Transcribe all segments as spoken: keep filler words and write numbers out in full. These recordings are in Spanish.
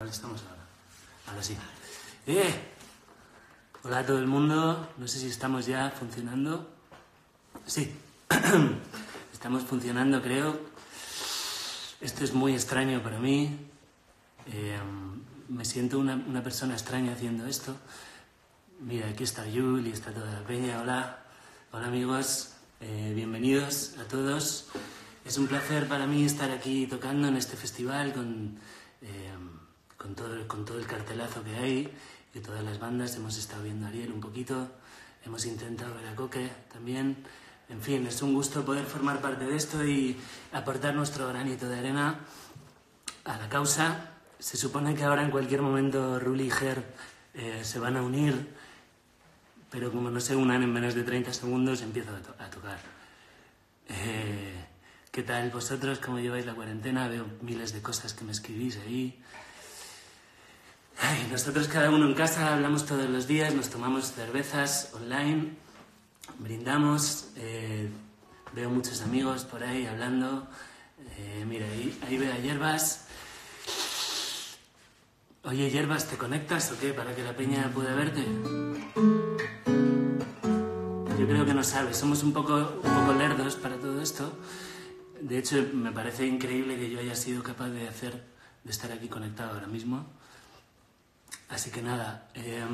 Estamos ahora. Ahora sí. ¡Eh! Hola a todo el mundo. No sé si estamos ya funcionando. Sí. Estamos funcionando, creo. Esto es muy extraño para mí. Eh, me siento una, una persona extraña haciendo esto. Mira, aquí está Yul y está toda la peña. Hola. Hola amigos. Eh, bienvenidos a todos. Es un placer para mí estar aquí tocando en este festival con... Eh, Con todo, con todo el cartelazo que hay, y todas las bandas. Hemos estado viendo a Ariel un poquito, hemos intentado ver a Coque también. En fin, es un gusto poder formar parte de esto y aportar nuestro granito de arena a la causa. Se supone que ahora en cualquier momento Ruli y Ger eh, se van a unir, pero como no se unan en menos de treinta segundos, empiezo a, to a tocar. Eh, ¿Qué tal vosotros? ¿Cómo lleváis la cuarentena? Veo miles de cosas que me escribís ahí. Ay, nosotros cada uno en casa hablamos todos los días, nos tomamos cervezas online, brindamos, eh, veo muchos amigos por ahí hablando, eh, mira, ahí, ahí veo a Yerbas. Oye, Yerbas, ¿te conectas o qué? Para que la peña pueda verte. Yo creo que no sabes, somos un poco, un poco lerdos para todo esto. De hecho, me parece increíble que yo haya sido capaz de hacer, de estar aquí conectado ahora mismo. Así que nada, eh...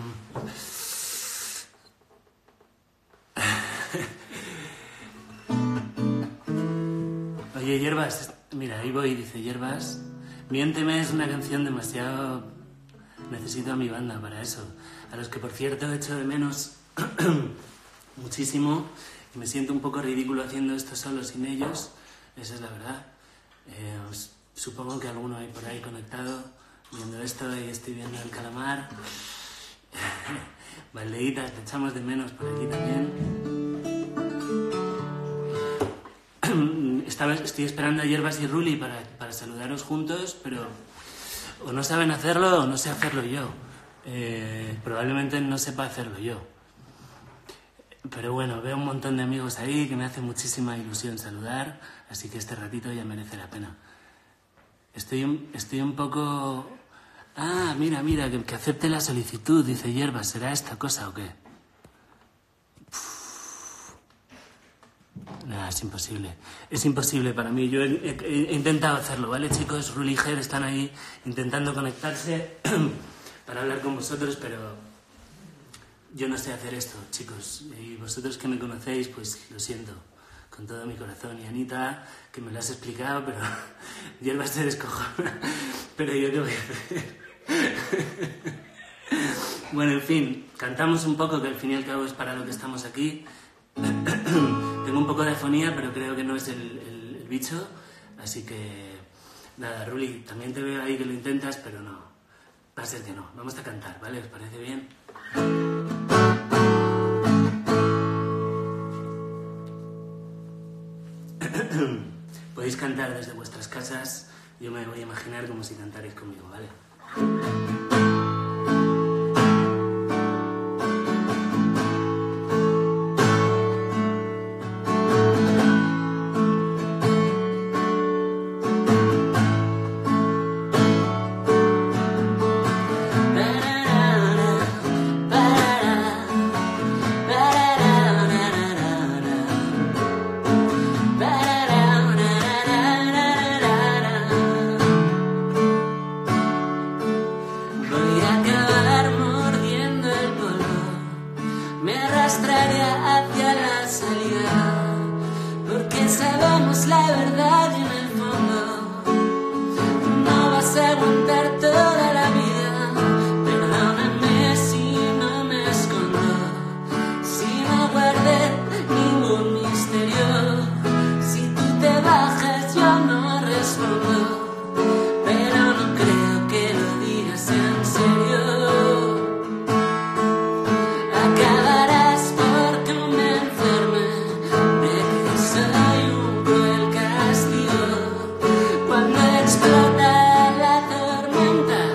Oye, Yerbas, mira, ahí voy, dice Yerbas. Miénteme es una canción demasiado... Necesito a mi banda para eso. A los que, por cierto, echo de menos muchísimo. Y me siento un poco ridículo haciendo esto solo sin ellos. Esa es la verdad. Eh, os, supongo que alguno hay por ahí conectado viendo esto, y estoy viendo El Calamar. Valdeitas, te echamos de menos por aquí también. Estaba, estoy esperando a Yerbas y Ruli para, para saludaros juntos, pero o no saben hacerlo o no sé hacerlo yo. Eh, probablemente no sepa hacerlo yo. Pero bueno, veo un montón de amigos ahí que me hace muchísima ilusión saludar, así que este ratito ya merece la pena. Estoy un, estoy un poco... Ah, mira, mira, que, que acepte la solicitud, dice Yerbas. ¿Será esta cosa o qué? Uf. Nada, es imposible. Es imposible para mí. Yo he, he, he intentado hacerlo, ¿vale, chicos? Ruli y Ger están ahí intentando conectarse para hablar con vosotros, pero yo no sé hacer esto, chicos. Y vosotros que me conocéis, pues lo siento con todo mi corazón. Y Anita, que me lo has explicado, pero Yerbas se descojona. Pero yo qué voy a hacer. Bueno, en fin, cantamos un poco, que al fin y al cabo es para lo que estamos aquí. Tengo un poco de afonía, pero creo que no es el, el, el bicho. Así que, nada, Ruli, también te veo ahí que lo intentas, pero no, va a ser que no. Vamos a cantar, ¿vale? ¿Os parece bien? Podéis cantar desde vuestras casas. Yo me voy a imaginar como si cantarais conmigo, ¿vale? Cuando explota la tormenta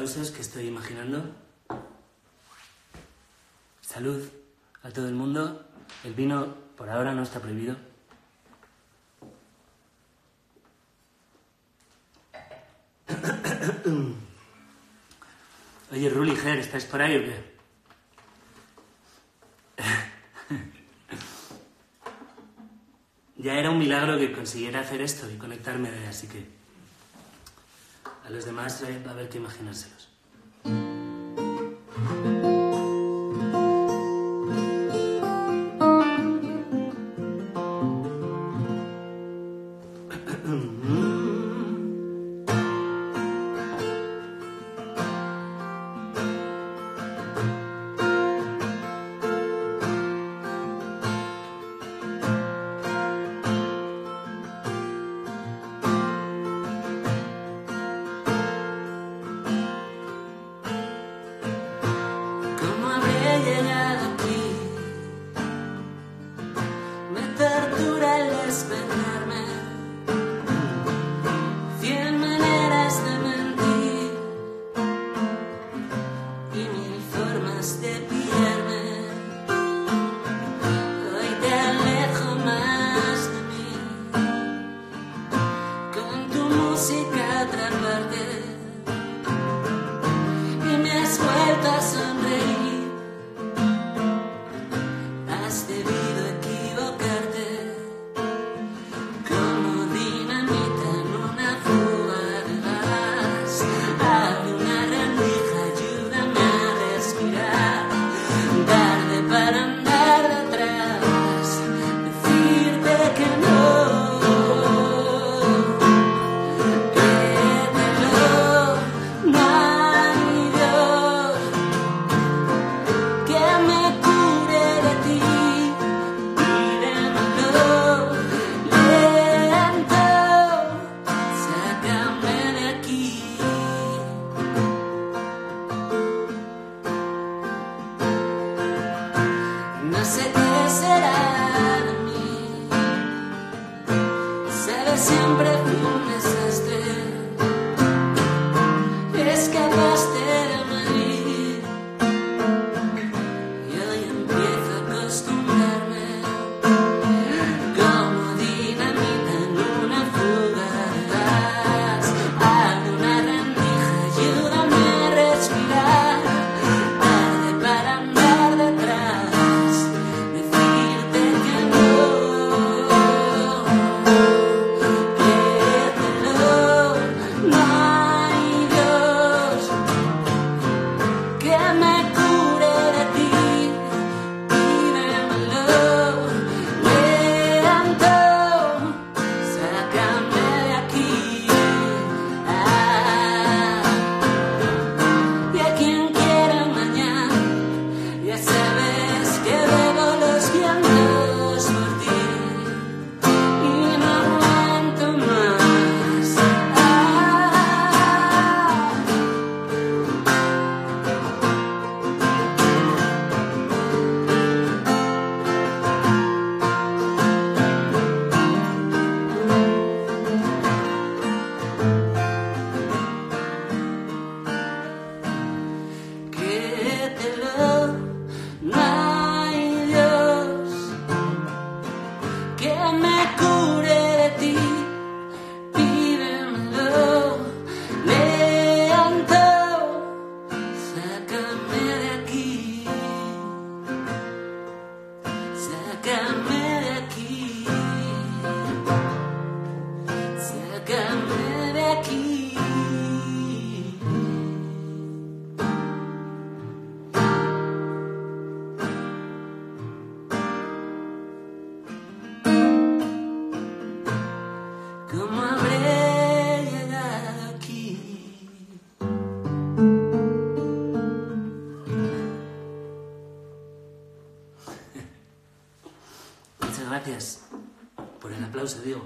aplausos que estoy imaginando. Salud a todo el mundo. El vino por ahora no está prohibido. Oye, Ruli, Ger, ¿estáis por ahí o qué? Ya era un milagro que consiguiera hacer esto y conectarme, así que a los demás va a haber que imaginárselos. Gracias por el aplauso, digo.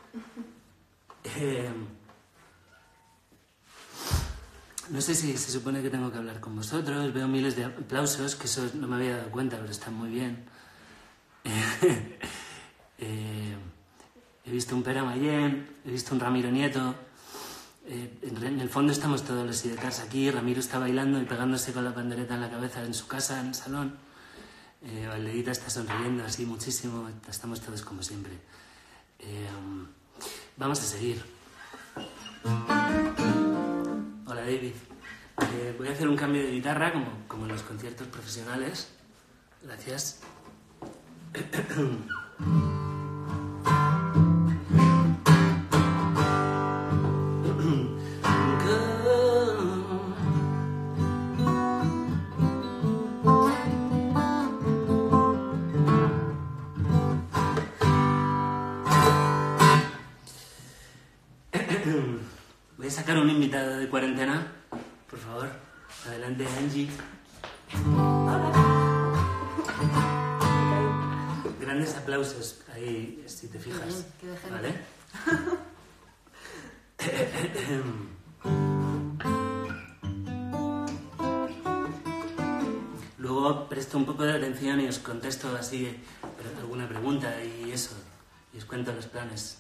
Eh, no sé si se supone que tengo que hablar con vosotros. Veo miles de aplausos, que eso no me había dado cuenta, pero están muy bien. eh, he visto un Pere Mayén, he visto un Ramiro Nieto, Eh, en, en el fondo estamos todos los sidecars aquí. Ramiro está bailando y pegándose con la pandereta en la cabeza en su casa, en el salón. Eh, Valdeita está sonriendo así muchísimo. Estamos todos como siempre. Eh, vamos a seguir. Hola, David. Eh, voy a hacer un cambio de guitarra como, como en los conciertos profesionales. Gracias. Voy a sacar un invitado de cuarentena, por favor. Adelante, Angie. Hola. Grandes aplausos ahí, si te fijas. Bien, qué de gente. ¿Vale? Luego presto un poco de atención y os contesto así alguna pregunta y eso. Y os cuento los planes.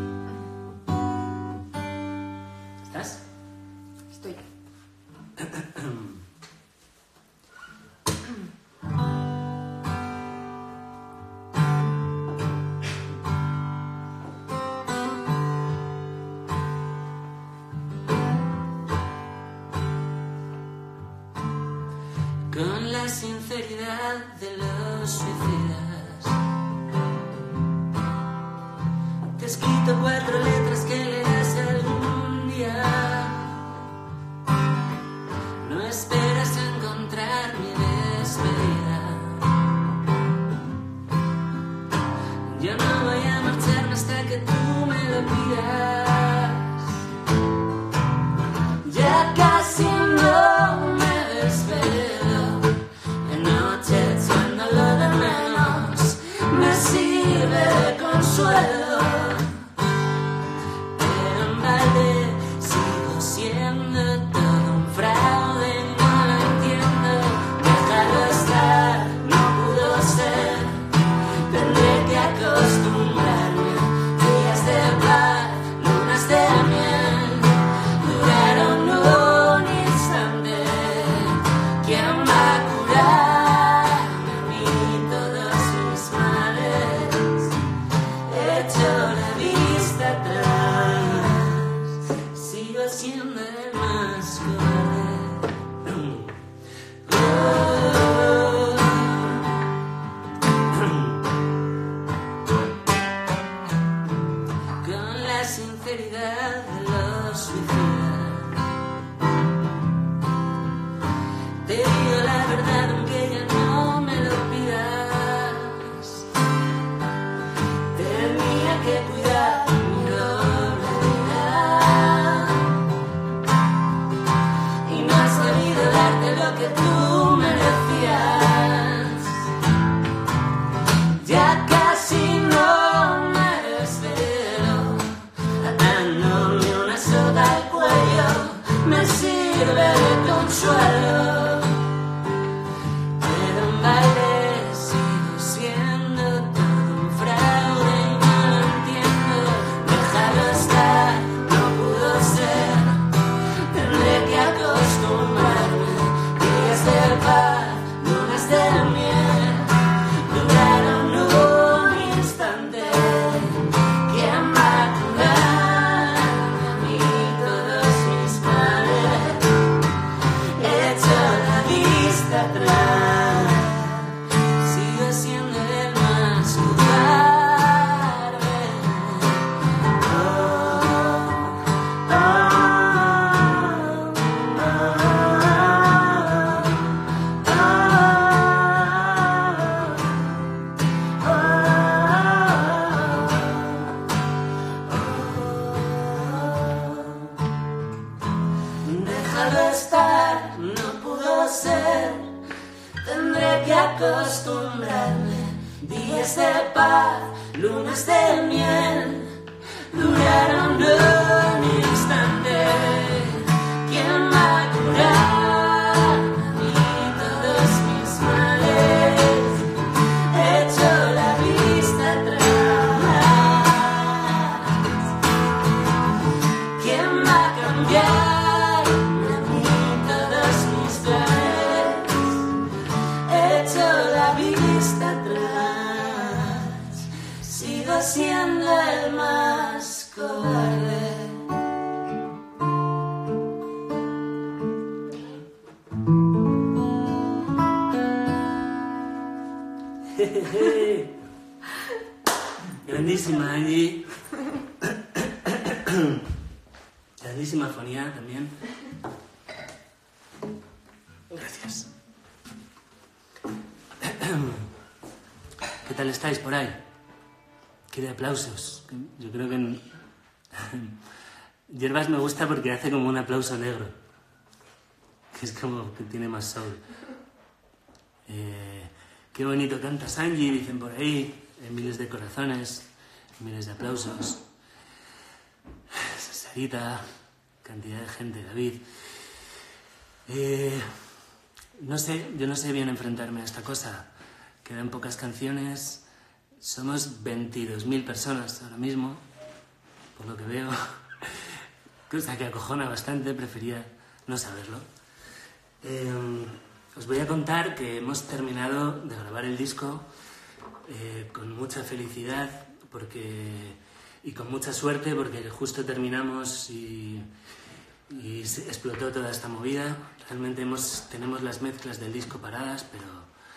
¿Estás? Estoy. Con la sinceridad de los suicidas, te he escrito cuatro letras que leerás algún día. No esperas encontrar mi despedida. Yo no voy a marcharme hasta que tú me lo pidas. Ya casi no me despido. De noche echando lo de menos me sirve de consuelo. Pero en balde sigo siendo todo un fraude y no lo entiendo. Déjalo estar, no pudo ser. Tendré que acostumbrarme. Días de paz, lunas de miel, duraron un instante. ¿Quién va a curarme a mí todos mis males? He hecho la vista atrás, sigo siendo el más cobarde. Con la sinceridad de los suicidas, te digo la verdad aunque ya no me lo pidas. Tenía que cuidar mi doble vida y no has sabido darte lo que tú merecías. Ya casi no me desvelo, atándome una soga al cuello me sirve de consuelo. Pero en baile sigo siendo todo un fraude y no lo entiendo. Déjalo estar, no pudo ser. Tendré que acostumbrarme. Días de paz, lunas de miel, duraron un instante. ¿Quién va a curarme a mí todos mis males? He hecho la vista atrás, sigo siendo el más cobarde. Oh, oh, déjalo estar, no pudo ser. Tendré que acostumbrarme. Días de paz, lunas de miel, duraron un instante. ¿Quién va a curar a mí todos mis males? He hecho la vista atrás. ¿Quién va a cambiar siendo el más cobarde. Grandísima Angie. Grandísima fonía también. Gracias. ¿Qué tal estáis por ahí? Quiere aplausos. Yo creo que... Hierbas me gusta porque hace como un aplauso negro. Que es como que tiene más soul. Eh, qué bonito cantas, Angie, dicen por ahí. En miles de corazones, miles de aplausos. Sarita, cantidad de gente, David. Eh, no sé, yo no sé bien enfrentarme a esta cosa. Quedan pocas canciones. Somos veintidós mil personas ahora mismo, por lo que veo. Cosa que acojona bastante, prefería no saberlo. Eh, os voy a contar que hemos terminado de grabar el disco eh, con mucha felicidad porque, y con mucha suerte porque justo terminamos y, y se explotó toda esta movida. Realmente hemos, tenemos las mezclas del disco paradas, pero,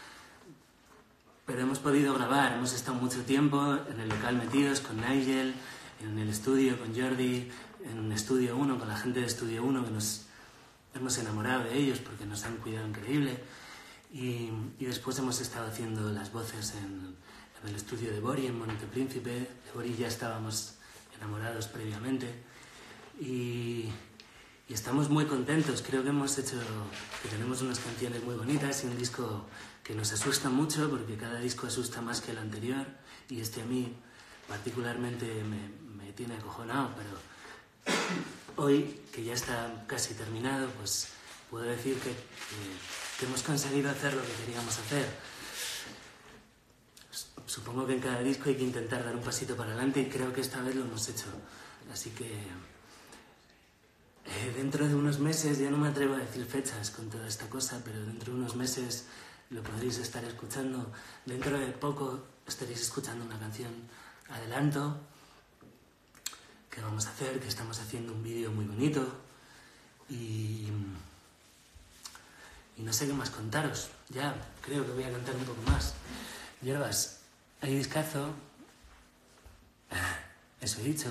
pero hemos podido grabar. Hemos estado mucho tiempo en el local metidos con Nigel, en el estudio con Jordi, en Estudio uno, con la gente de Estudio uno, que nos hemos enamorado de ellos porque nos han cuidado increíble. Y, y después hemos estado haciendo las voces en, en el estudio de Bori, en Monte Príncipe. De Bori ya estábamos enamorados previamente. Y, y estamos muy contentos. Creo que hemos hecho, que tenemos unas canciones muy bonitas y un disco que nos asusta mucho porque cada disco asusta más que el anterior. Y este a mí particularmente me, me tiene acojonado, pero hoy, que ya está casi terminado, pues puedo decir que, que que hemos conseguido hacer lo que queríamos hacer. Supongo que en cada disco hay que intentar dar un pasito para adelante y creo que esta vez lo hemos hecho. Así que eh, dentro de unos meses, ya no me atrevo a decir fechas con toda esta cosa, pero dentro de unos meses lo podréis estar escuchando. Dentro de poco estaréis escuchando una canción adelanto que vamos a hacer, que estamos haciendo un vídeo muy bonito y... Y no sé qué más contaros. Ya, creo que voy a cantar un poco más. Hierbas, hay discazo. Eso he dicho.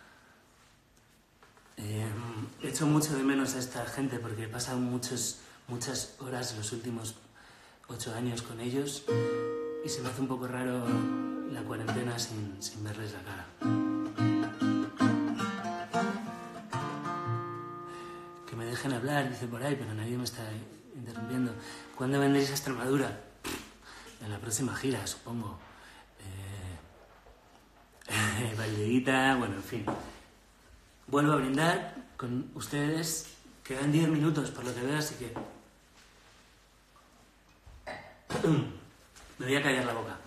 Eh, he hecho mucho de menos a esta gente porque he pasado muchos, muchas horas los últimos ocho años con ellos y se me hace un poco raro la cuarentena sin, sin verles la cara. Que me dejen hablar, dice por ahí, pero nadie me está interrumpiendo. ¿Cuándo vendréis a Extremadura? En la próxima gira, supongo. Eh, eh, Valdeguita, bueno, en fin. Vuelvo a brindar con ustedes. Quedan diez minutos, por lo que veo, así que... Me voy a callar la boca.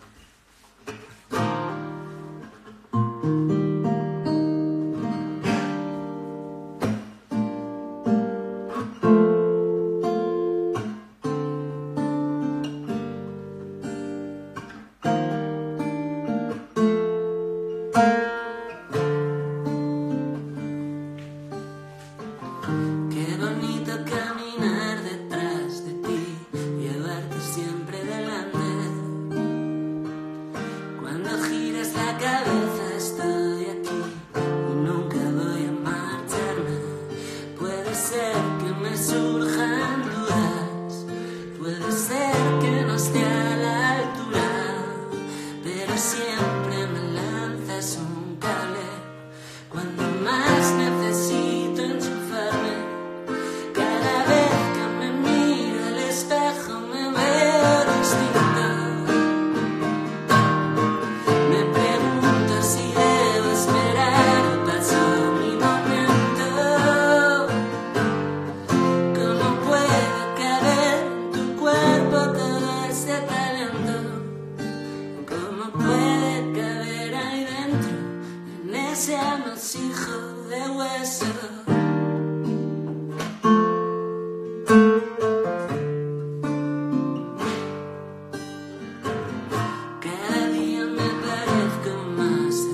Cada día me parezco más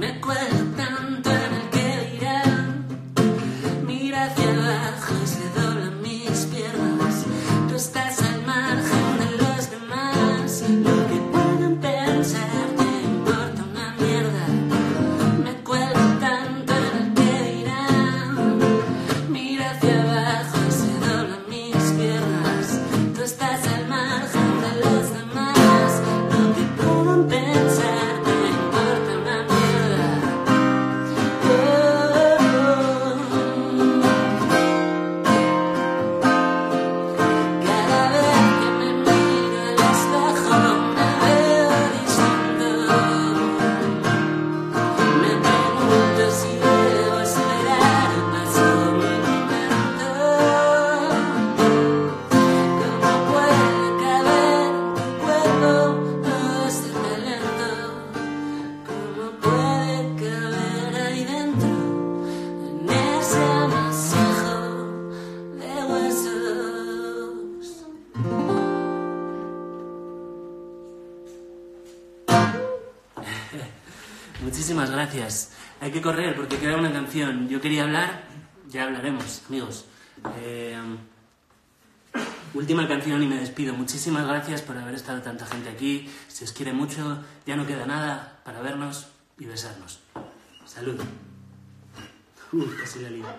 Me cuelgo tanto en el que dirán. Mira hacia abajo y se doblan mis piernas. Tú estás al margen de los demás. Lo que puedan pensar te importa una mierda. Me cuelgo tanto en el que dirán. Mira hacia abajo y se doblan mis piernas. Tú estás al margen de los demás. Lo que puedan pensar te importa una mierda. Oh, oh. Cada vez que me miro al espejo me veo distinto. Me pregunto si debo esperar el paso de mi momento. ¿Cómo puede caber en tu cuerpo todo este talento? ¿Cómo puede caber ahí dentro, en ese amasijo de huesos? Muchísimas gracias. Hay que correr porque queda una canción. Yo quería hablar, ya hablaremos, amigos. Eh, última canción y me despido. Muchísimas gracias por haber estado tanta gente aquí. Si os quiere mucho, ya no queda nada para vernos y besarnos. Salud. Uh, casi la lío.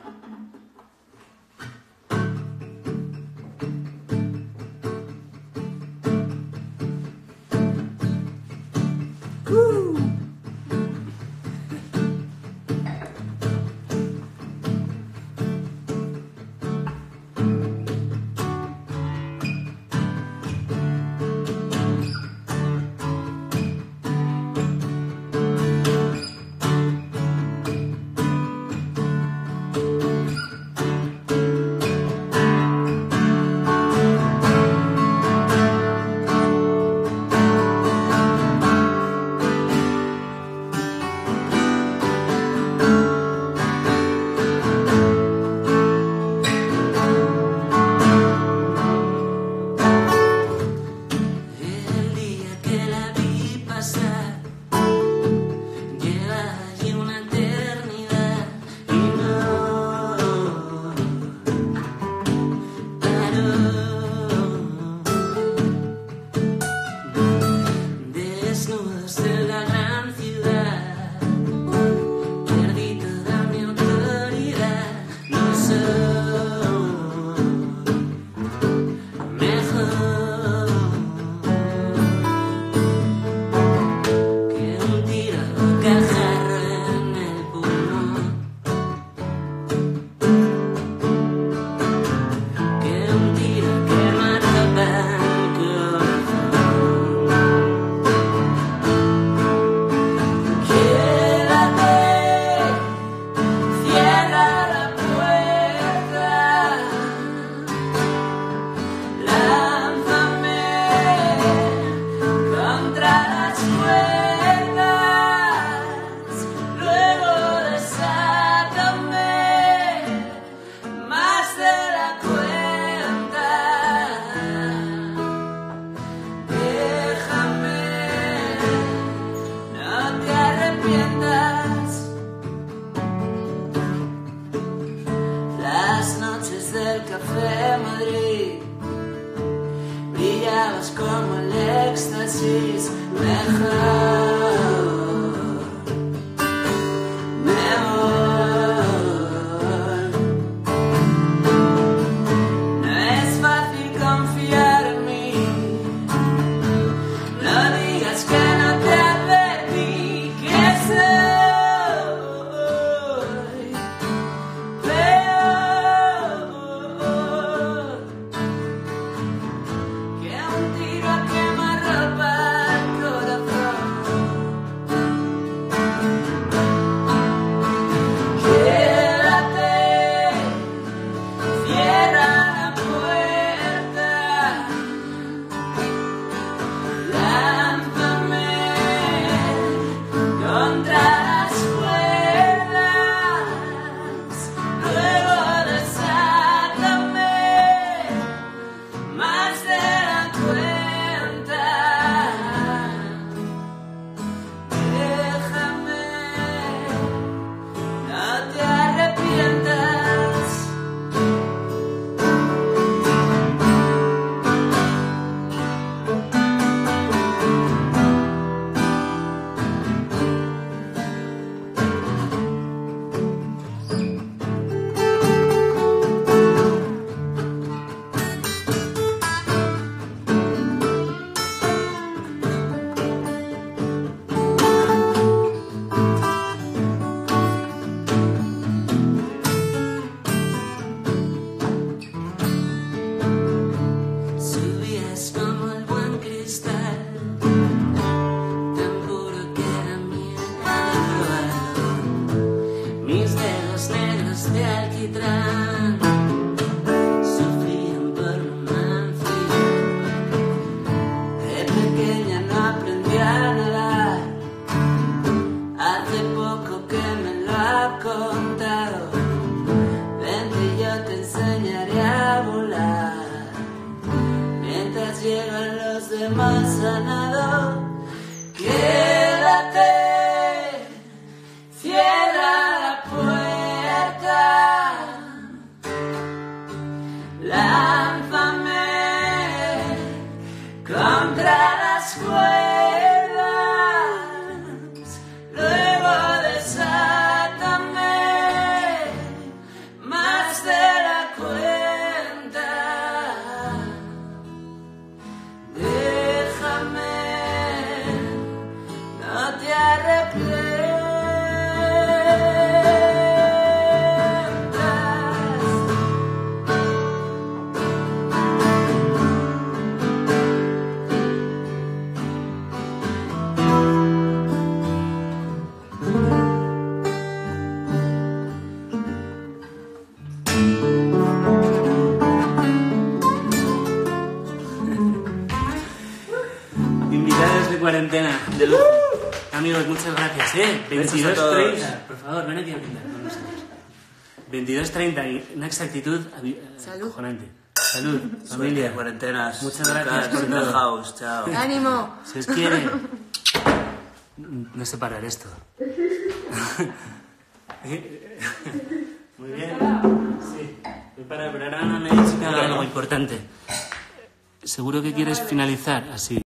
alquitrán. Sufrían por romancia. De pequeña no aprendí a nadar. Hace poco que me lo ha contado. Vente y yo te enseñaré a volar. Mientras llegan los demás a nado, quédate, cierra la puerta, lánzame contra las cuerdas, luego desátame más de la cuenta. Déjame, no te arrepientas. Invitados de cuarentena, de lujo. Amigos, muchas gracias, ¿eh? veintidós treinta, por favor, ven aquí a brindar con nosotros. veintidós treinta, y una exactitud Salud. acojonante. Salud, familia. Cuarentenas. Muchas gracias por in the todo. house, chao. ¡Ánimo! Si os quiere, no sé parar esto. Muy bien. Sí, voy para, pero ahora me ha dicho que haga algo importante. Seguro que quieres finalizar así.